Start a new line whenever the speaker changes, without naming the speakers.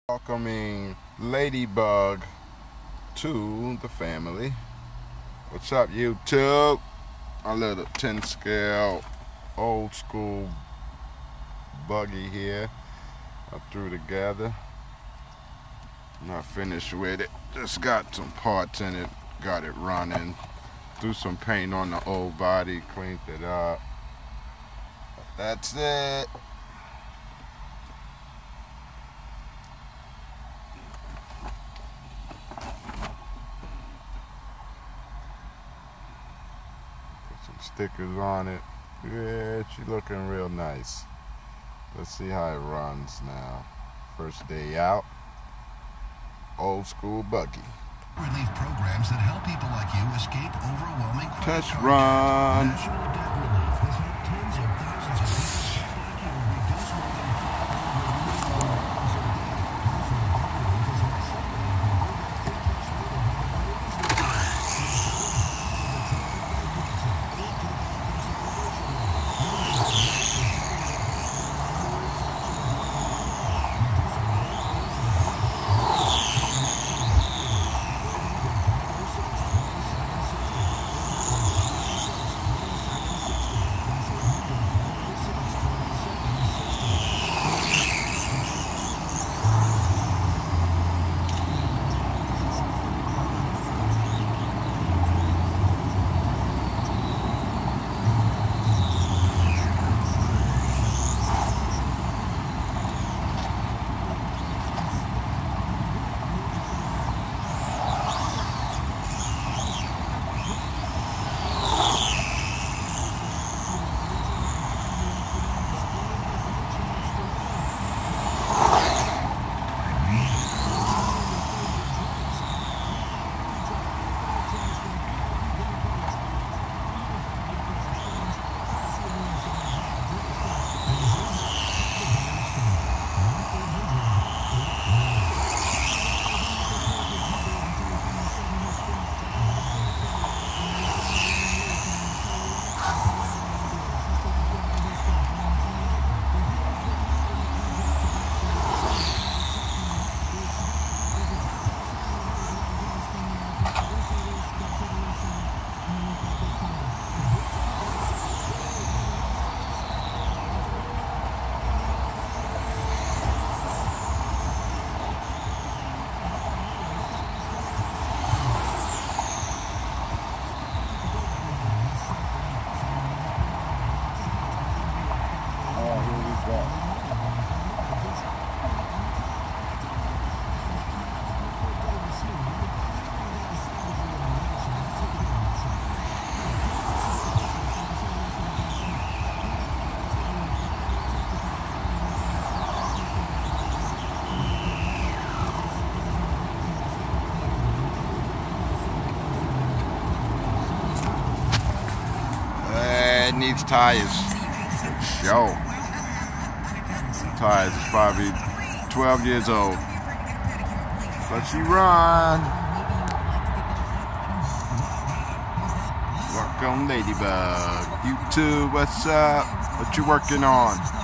Welcoming Ladybug to the family. What's up, YouTube? A little 10 scale old school buggy here. I threw together. Not finished with it. Just got some parts in it. Got it running. Threw some paint on the old body. Cleaned it up. That's it. Some stickers on it. Yeah, she's looking real nice. Let's see how it runs now. First day out. Old school buggy.
Relief programs that help people like you escape overwhelming credit
Test
card
run.
debt. National Debt Relief has helped tens of thousands of people just like you reduce more than half of their millions of dollars in debt. National Debt Relief has helped so many people that they can sort of have a better business.
It needs tires. Yo. Tires is probably 12 years old. But she run. Welcome, Ladybug. YouTube, what's up? What you working on?